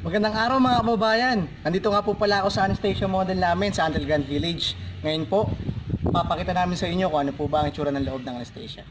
Magandang araw mga kababayan. Nandito nga po pala ako sa Anastacia model namin sa Antel Grand Village. Ngayon po, papakita namin sa inyo kung ano po ba ang itsura ng loob ng Anastacia.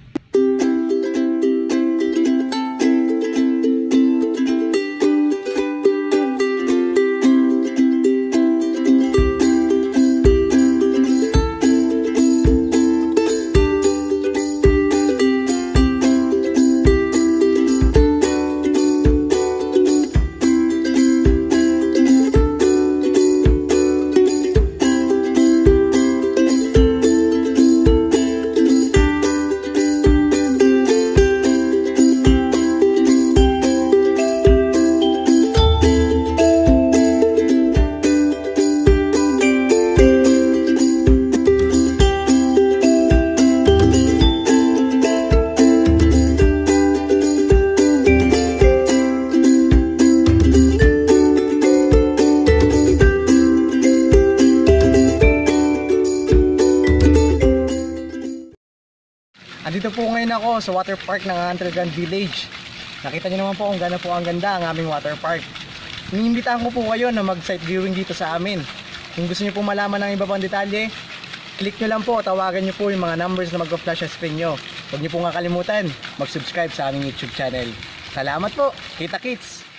Andito po ngayon ako sa water park ng Antel Grand Village. Nakita niyo naman po kung gaano po ang ganda ang aming water park. Iniimbitahan ko po kayo na mag-site viewing dito sa amin. Kung gusto niyo po malaman ng iba pang detalye, click nyo lang po, tawagan nyo po yung mga numbers na mag-flash sa screen nyo. Huwag nyo po nga kalimutan mag-subscribe sa aming YouTube channel. Salamat po! Kita kits!